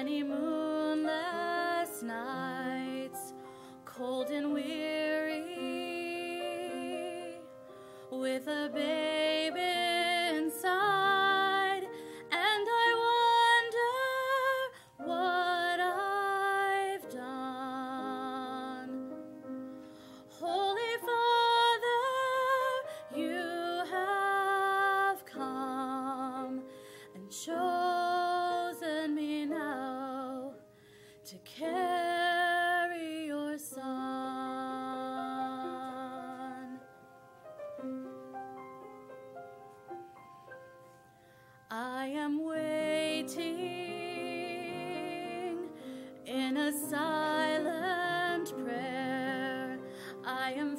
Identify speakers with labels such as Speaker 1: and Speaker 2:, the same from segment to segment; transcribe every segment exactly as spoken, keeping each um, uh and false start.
Speaker 1: many moonless nights, cold and weary, with a babe inside, and I wonder what I've done. Holy Father, you have come and chosen me now to carry your Son. I am waiting in a silent prayer. I am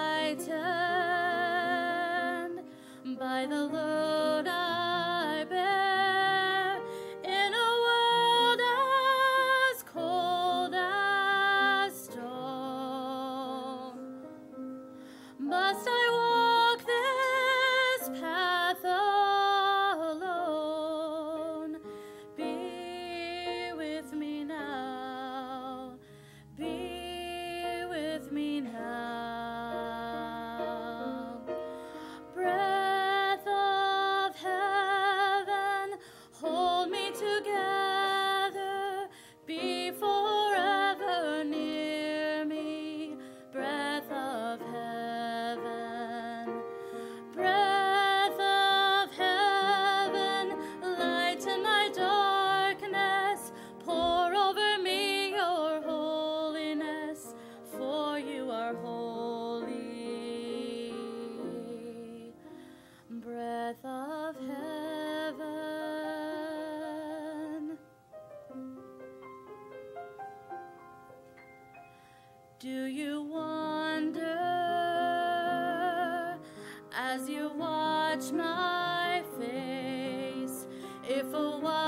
Speaker 1: frightened by the load I bear in a world as cold as stone. Must I walk this path alone? Be with me now. Be with me now. Breath of heaven, hold me together. Be forever near me. Breath of heaven. Breath of heaven, lighten my darkness. Pour over me your holiness, for you are holy. Breath of heaven. Do you wonder as you watch my face if a